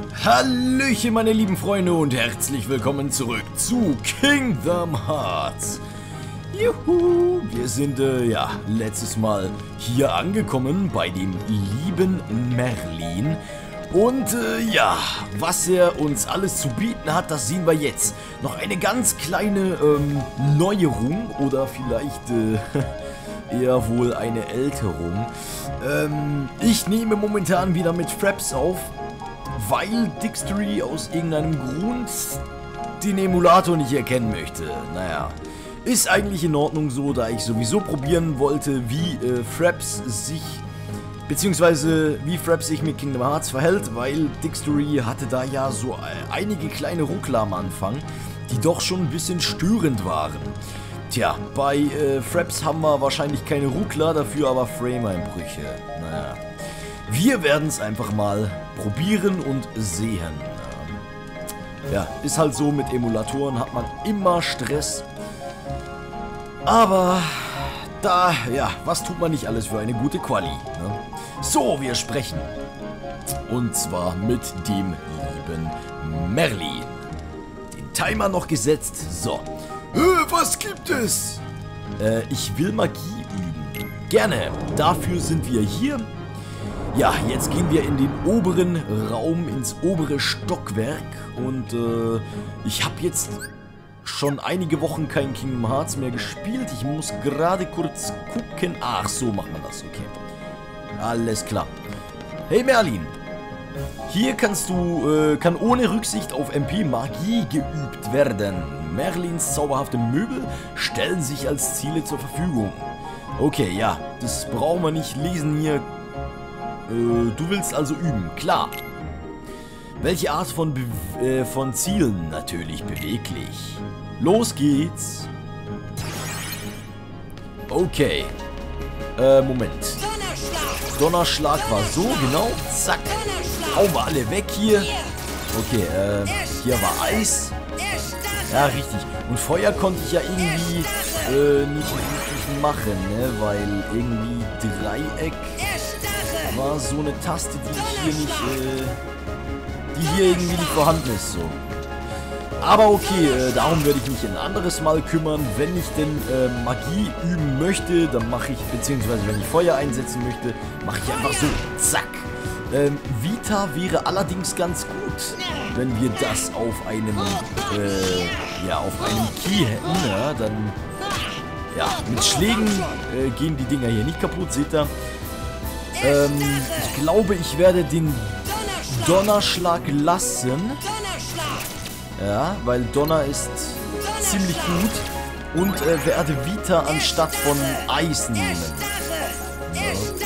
Hallöchen meine lieben Freunde und herzlich willkommen zurück zu Kingdom Hearts. Juhu, wir sind ja letztes Mal hier angekommen bei dem lieben Merlin. Und ja, was er uns alles zu bieten hat, das sehen wir jetzt. Noch eine ganz kleine Neuerung oder vielleicht eher wohl eine Älterung. Ich nehme momentan wieder mit Fraps auf, weil Dixtery aus irgendeinem Grund den Emulator nicht erkennen möchte. Naja, ist eigentlich in Ordnung so, da ich sowieso probieren wollte, wie Fraps sich, beziehungsweise wie Fraps sich mit Kingdom Hearts verhält, weil Dixtery hatte da ja so einige kleine Ruckler am Anfang, die doch schon ein bisschen störend waren. Tja, bei Fraps haben wir wahrscheinlich keine Ruckler, dafür aber Frame-Einbrüche. Naja. Wir werden es einfach mal probieren und sehen. Ja, ist halt so, mit Emulatoren hat man immer Stress. Aber da, ja, was tut man nicht alles für eine gute Quali, ne? So, wir sprechen. Und zwar mit dem lieben Merlin. Den Timer noch gesetzt. So. Was gibt es? Ich will Magie üben. Gerne. Dafür sind wir hier. Ja, jetzt gehen wir in den oberen Raum, ins obere Stockwerk. Und ich habe jetzt schon einige Wochen kein Kingdom Hearts mehr gespielt. Ich muss gerade kurz gucken. Ach, so macht man das. Okay. Alles klar. Hey Merlin. Hier kann ohne Rücksicht auf MP Magie geübt werden. Merlins zauberhafte Möbel stellen sich als Ziele zur Verfügung. Okay, ja, das brauchen wir nicht lesen hier. Du willst also üben, klar. Welche Art von Zielen? Natürlich beweglich. Los geht's. Okay. Moment. Donnerschlag war so, genau. Zack. Hauen wir alle weg hier. Okay, hier war Eis. Ja, richtig. Und Feuer konnte ich ja irgendwie nicht richtig machen, ne? Weil irgendwie Dreieck war so eine Taste, die hier irgendwie nicht vorhanden ist, so. Aber okay, darum werde ich mich ein anderes Mal kümmern. Wenn ich denn Magie üben möchte, dann mache ich, beziehungsweise wenn ich Feuer einsetzen möchte, mache ich einfach so, zack. Vita wäre allerdings ganz gut, wenn wir das auf einem, auf einem Key hätten, ja, dann, ja, mit Schlägen gehen die Dinger hier nicht kaputt, seht ihr. Ich glaube, ich werde den Donnerschlag lassen, ja, weil Donner ist ziemlich gut und werde Vita anstatt von Eis nehmen. Ja.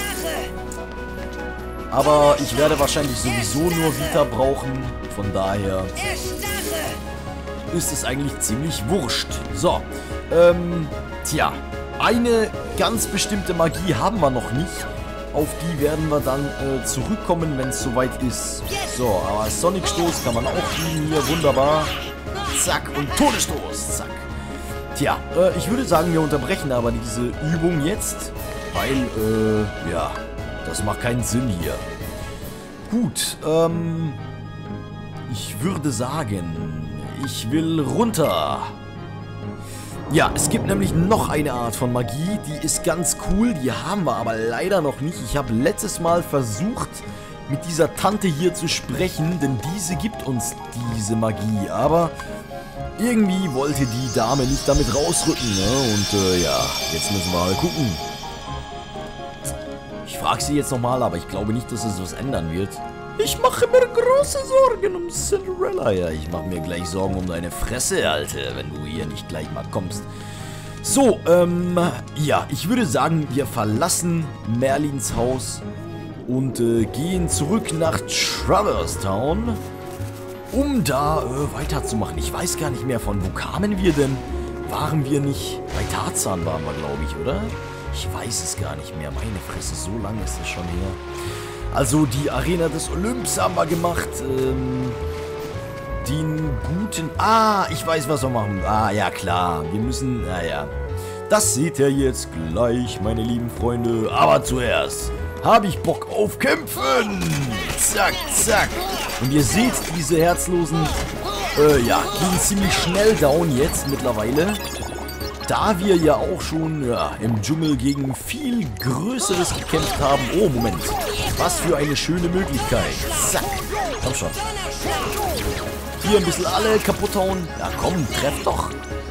Aber ich werde wahrscheinlich sowieso nur Vita brauchen, von daher ist es eigentlich ziemlich wurscht. So, tja, eine ganz bestimmte Magie haben wir noch nicht. Auf die werden wir dann zurückkommen, wenn es soweit ist. So, aber Sonic-Stoß kann man auch kriegen hier, wunderbar. Zack, und Todesstoß, zack. Tja, ich würde sagen, wir unterbrechen aber diese Übung jetzt, weil, ja, das macht keinen Sinn hier. Gut, ich würde sagen, ich will runter. Ja, es gibt nämlich noch eine Art von Magie, die ist ganz cool, die haben wir aber leider noch nicht. Ich habe letztes Mal versucht, mit dieser Tante hier zu sprechen, denn diese gibt uns diese Magie, aber irgendwie wollte die Dame nicht damit rausrücken, ne? Und ja, jetzt müssen wir mal gucken. Ich frage sie jetzt nochmal, aber ich glaube nicht, dass es was ändern wird. Ich mache mir große Sorgen um Cinderella. Ja, ich mache mir gleich Sorgen um deine Fresse, Alter, wenn du hier nicht gleich mal kommst. So, ja, ich würde sagen, wir verlassen Merlins Haus und gehen zurück nach Traverse Town, um da weiterzumachen. Ich weiß gar nicht mehr, von wo kamen wir denn? Waren wir nicht... Bei Tarzan waren wir, glaube ich, oder? Ich weiß es gar nicht mehr. Meine Fresse, so lange ist das schon her. Also die Arena des Olymps haben wir gemacht. Den guten... Ah, ich weiß, was wir machen. Ah, ja klar. Wir müssen... Naja. Das seht ihr jetzt gleich, meine lieben Freunde. Aber zuerst habe ich Bock auf Kämpfen. zack, zack. Und ihr seht, diese herzlosen, ja, gehen ziemlich schnell down jetzt mittlerweile. Da wir ja auch schon, ja, im Dschungel gegen viel Größeres gekämpft haben. Oh, Moment. Was für eine schöne Möglichkeit. Zack. Komm schon. Hier ein bisschen alle kaputt hauen. Ja, komm, treff doch.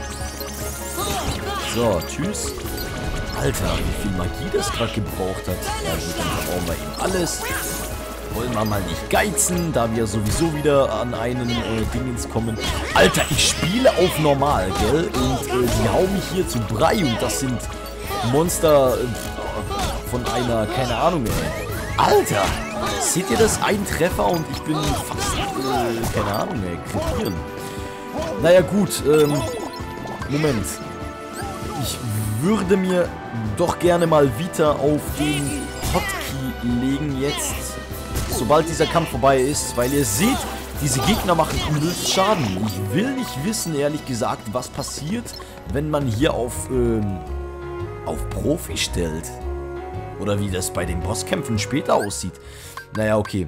So, tschüss. Alter, wie viel Magie das gerade gebraucht hat. Ja gut, dann brauchen wir eben alles. Wollen wir mal nicht geizen, da wir sowieso wieder an einen Dingens kommen. Alter, ich spiele auf normal, gell? Und die hauen mich hier zu Brei. Und das sind Monster von einer, keine Ahnung, ey. Alter, seht ihr das? Ein Treffer und ich bin fast, keine Ahnung, ey, krepieren. Naja gut, Moment. Ich würde mir doch gerne mal Vita auf den Hotkey legen jetzt, sobald dieser Kampf vorbei ist, weil ihr seht, diese Gegner machen übelst Schaden. Ich will nicht wissen, ehrlich gesagt, was passiert, wenn man hier auf Profi stellt. Oder wie das bei den Bosskämpfen später aussieht. Naja, okay.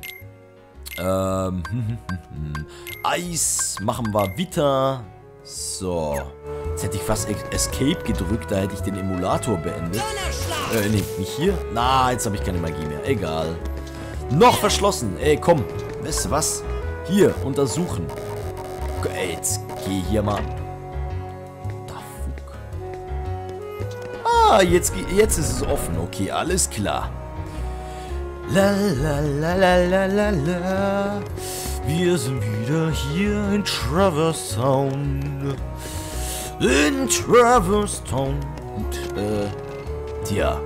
Eis machen wir Vita. So. Jetzt hätte ich fast Escape gedrückt, da hätte ich den Emulator beendet. Nee, nicht hier. Na, jetzt habe ich keine Magie mehr. Egal. Noch verschlossen. Ey, komm. Weißt du was? Hier, untersuchen. Ey, jetzt geh hier mal. Da, fuck. Ah, jetzt ist es offen. Okay, alles klar. La la la la la la la. Wir sind wieder hier in Traverse Town. In Traverse Town. Und, tja.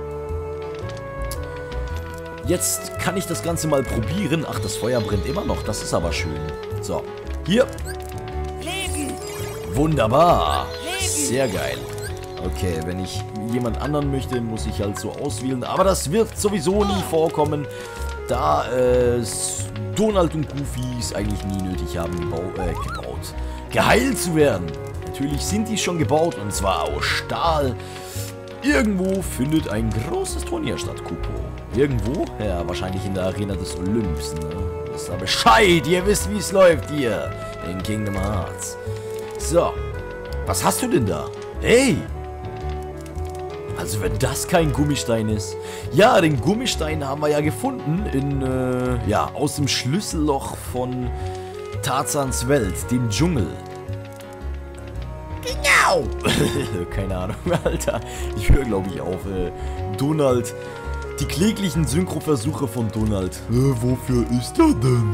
Jetzt kann ich das Ganze mal probieren. Ach, das Feuer brennt immer noch. Das ist aber schön. So, hier. Leben. Wunderbar. Sehr geil. Okay, wenn ich jemand anderen möchte, muss ich halt so auswählen. Aber das wird sowieso nie vorkommen, da Donald und Goofy es eigentlich nie nötig haben, geheilt zu werden. Natürlich sind die schon gebaut, und zwar aus Stahl. Irgendwo findet ein großes Turnier statt, Kupo. Irgendwo? Ja, wahrscheinlich in der Arena des Olymps, ne? Wisst ihr Bescheid, ihr wisst, wie es läuft hier in Kingdom Hearts. So, was hast du denn da? Hey! Also wenn das kein Gummistein ist. Ja, den Gummistein haben wir ja gefunden in, ja, aus dem Schlüsselloch von Tarzans Welt, dem Dschungel. Genau! Keine Ahnung, Alter. Ich höre, glaube ich, auf Donald. Die kläglichen Synchroversuche von Donald. Wofür ist er denn?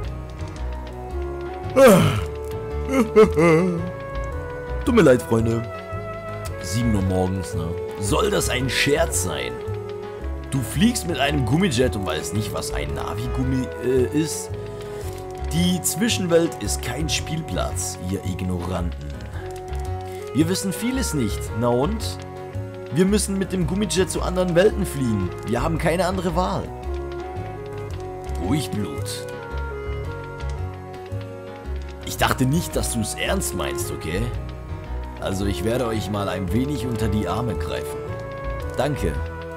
Tut mir leid, Freunde. 7 Uhr morgens, ne? Soll das ein Scherz sein? Du fliegst mit einem Gummijet und weißt nicht, was ein Navi-Gummi ist? Die Zwischenwelt ist kein Spielplatz, ihr Ignoranten. Wir wissen vieles nicht, na und? Wir müssen mit dem Gummijet zu anderen Welten fliegen. Wir haben keine andere Wahl. Ruhig, Blut. Ich dachte nicht, dass du es ernst meinst, okay? Also ich werde euch mal ein wenig unter die Arme greifen. Danke.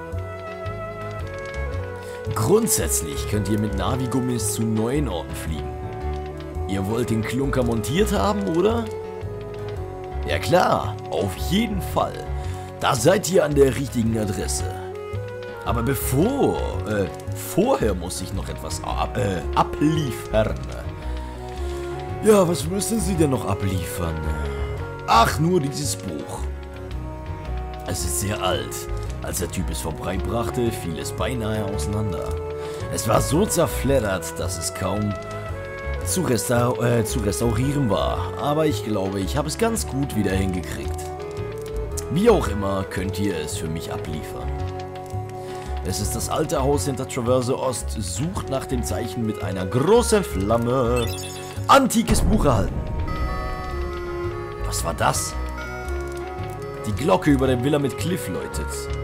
Grundsätzlich könnt ihr mit Navi-Gummis zu neuen Orten fliegen. Ihr wollt den Klunker montiert haben, oder? Ja klar, auf jeden Fall. Da seid ihr an der richtigen Adresse. Aber vorher muss ich noch etwas abliefern. Ja, was müssen Sie denn noch abliefern? Ach, nur dieses Buch. Es ist sehr alt. Als der Typ es vorbeibrachte, fiel es beinahe auseinander. Es war so zerfleddert, dass es kaum zu restaurieren war. Aber ich glaube, ich habe es ganz gut wieder hingekriegt. Wie auch immer, könnt ihr es für mich abliefern. Es ist das alte Haus hinter Traverse Ost. Sucht nach dem Zeichen mit einer großen Flamme. Antikes Buch erhalten. Was war das? Die Glocke über der Villa mit Cliff läutet.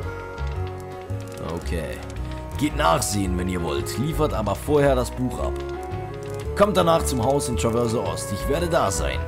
Okay. Geht nachsehen, wenn ihr wollt. Liefert aber vorher das Buch ab. Kommt danach zum Haus in Traverse Ost. Ich werde da sein.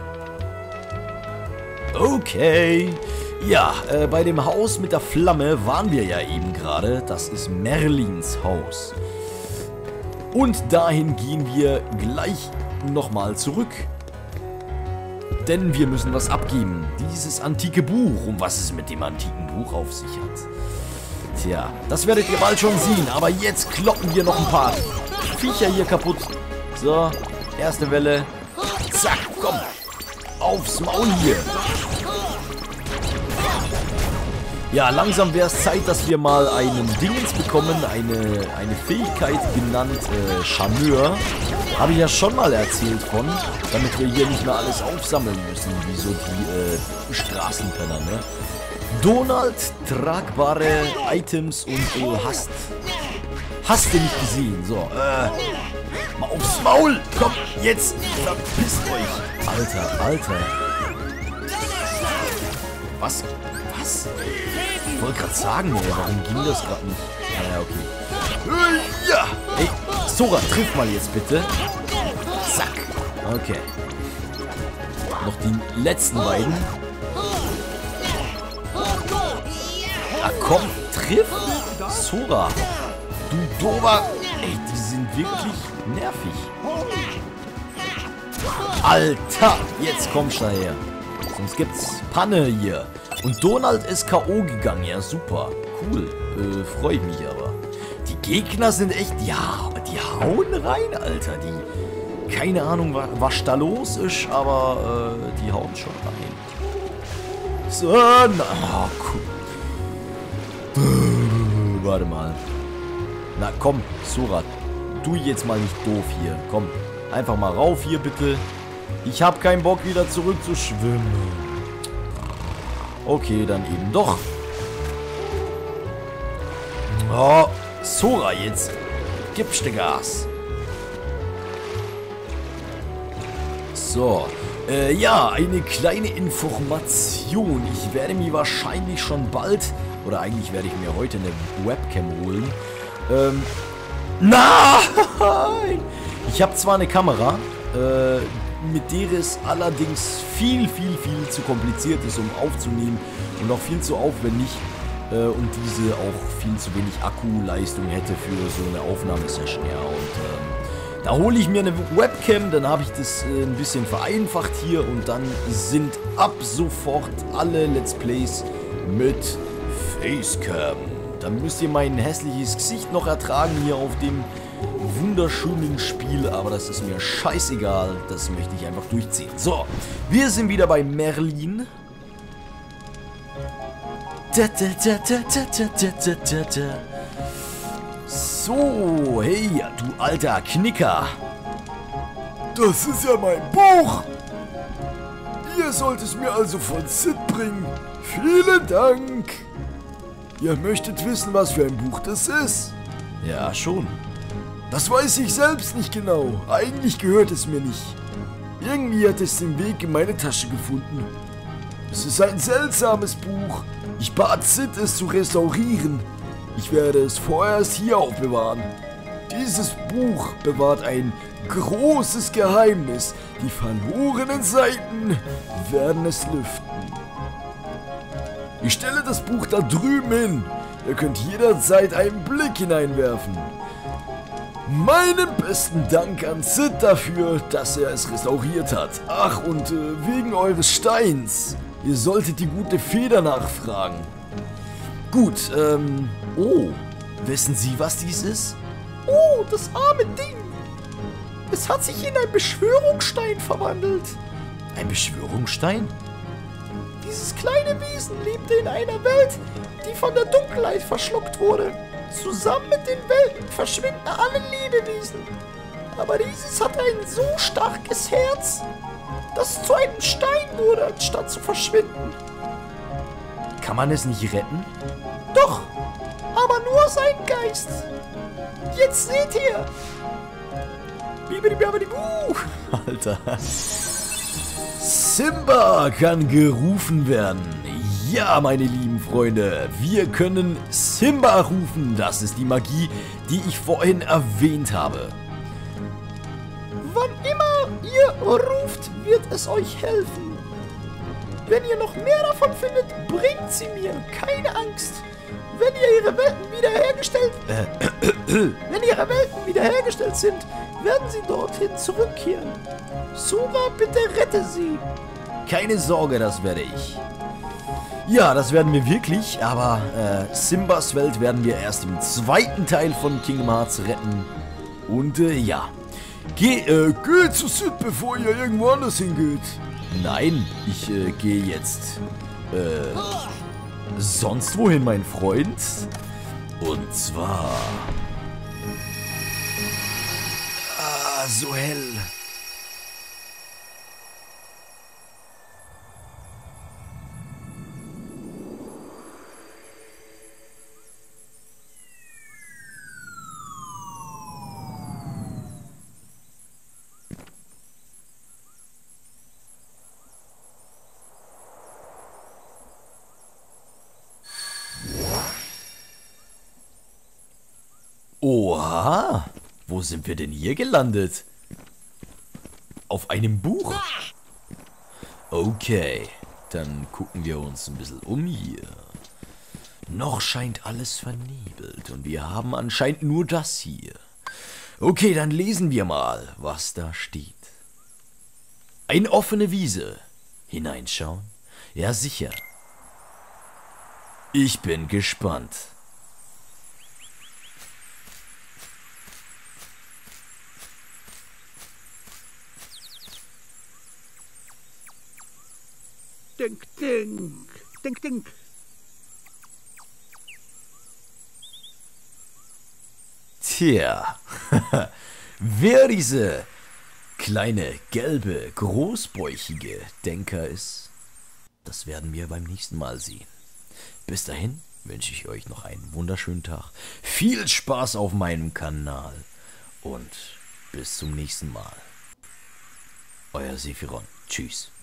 Okay. Ja, bei dem Haus mit der Flamme waren wir ja eben gerade. Das ist Merlins Haus. Und dahin gehen wir gleich nochmal zurück. Denn wir müssen was abgeben. Dieses antike Buch. Und was es mit dem antiken Buch auf sich hat. Tja, das werdet ihr bald schon sehen. Aber jetzt kloppen wir noch ein paar Viecher hier kaputt. So, erste Welle. Zack, komm. Aufs Maul hier. Ja, langsam wäre es Zeit, dass wir mal einen Dingens bekommen. Eine Fähigkeit genannt Charmeur. Habe ich ja schon mal erzählt von. Damit wir hier nicht mehr alles aufsammeln müssen. Wie so die Straßenpenner, ne? Donald, tragbare Items und du hast du nicht gesehen. So, mal aufs Maul. Komm, jetzt. Verpisst euch. Alter. Was? Ich wollte gerade sagen, ey, warum ging das gerade nicht? Ja, okay. Ja. Ey, Sora, triff mal jetzt bitte. Zack. Okay. Noch die letzten beiden. Ah, komm, triff. Sora. Du dober. Ey, die sind wirklich nervig. Alter, jetzt kommst du daher. Sonst gibt's Panne hier. Und Donald ist K.O. gegangen. Ja, super. Cool. Freue ich mich aber. Die Gegner sind echt... Ja, die hauen rein, Alter. Die... Keine Ahnung, was da los ist, aber die hauen schon rein. So, na... Oh, cool. Warte mal. Na, komm, Sora. Tu jetzt mal nicht doof hier. Komm, einfach mal rauf hier, bitte. Ich habe keinen Bock, wieder zurück zu schwimmen. Okay, dann eben doch. Oh, Sora jetzt. Gibst du Gas. So. Ja, eine kleine Information. Ich werde mir wahrscheinlich schon bald, oder eigentlich werde ich mir heute eine Webcam holen. Nein! Ich habe zwar eine Kamera, mit der es allerdings viel zu kompliziert ist, um aufzunehmen und auch viel zu aufwendig und diese auch viel zu wenig Akkuleistung hätte für so eine Aufnahmesession. Ja, und da hole ich mir eine Webcam, dann habe ich das ein bisschen vereinfacht hier und dann sind ab sofort alle Let's Plays mit Facecam. Dann müsst ihr mein hässliches Gesicht noch ertragen hier auf dem wunderschönen Spiel, aber das ist mir scheißegal, das möchte ich einfach durchziehen. So, wir sind wieder bei Merlin. So, hey, du alter Knicker. Das ist ja mein Buch. Ihr sollt es mir also von Sid bringen. Vielen Dank. Ihr möchtet wissen, was für ein Buch das ist? Ja, schon. Das weiß ich selbst nicht genau. Eigentlich gehört es mir nicht. Irgendwie hat es den Weg in meine Tasche gefunden. Es ist ein seltsames Buch. Ich bat Sid, es zu restaurieren. Ich werde es vorerst hier aufbewahren. Dieses Buch bewahrt ein großes Geheimnis. Die verlorenen Seiten werden es lüften. Ich stelle das Buch da drüben hin. Ihr könnt jederzeit einen Blick hineinwerfen. Meinen besten Dank an Sid dafür, dass er es restauriert hat. Ach, und wegen eures Steins. Ihr solltet die gute Feder nachfragen. Gut, oh, wissen Sie, was dies ist? Oh, das arme Ding. Es hat sich in einen Beschwörungsstein verwandelt. Ein Beschwörungsstein? Dieses kleine Wesen lebte in einer Welt, die von der Dunkelheit verschluckt wurde. Zusammen mit den Welten verschwinden alle Lebewesen. Aber dieses hatte ein so starkes Herz, dass es zu einem Stein wurde, anstatt zu verschwinden. Kann man es nicht retten? Doch, aber nur sein Geist. Jetzt seht ihr. Alter. Simba kann gerufen werden. Ja, meine lieben Freunde, wir können Simba rufen. Das ist die Magie, die ich vorhin erwähnt habe. Wann immer ihr ruft, wird es euch helfen. Wenn ihr noch mehr davon findet, bringt sie mir. Keine Angst. Wenn ihre Welten wiederhergestellt sind, werden sie dorthin zurückkehren. Sura, bitte rette sie. Keine Sorge, das werde ich. Ja, das werden wir wirklich, aber Simbas Welt werden wir erst im zweiten Teil von Kingdom Hearts retten. Und ja, Geht zu Sid, bevor ihr irgendwo anders hingeht. nein, ich gehe jetzt sonst wohin, mein Freund. Und zwar... so hell. Oha, wo sind wir denn hier gelandet? Auf einem Buch? Okay, dann gucken wir uns ein bisschen um hier. Noch scheint alles vernebelt und wir haben anscheinend nur das hier. Okay, dann lesen wir mal, was da steht. Eine offene Wiese. Hineinschauen? Ja, sicher. Ich bin gespannt. Dink, dink. Dink, dink. Tja, wer diese kleine, gelbe, großbäuchige Denker ist, das werden wir beim nächsten Mal sehen. Bis dahin wünsche ich euch noch einen wunderschönen Tag, viel Spaß auf meinem Kanal und bis zum nächsten Mal. Euer Sephiron. Tschüss.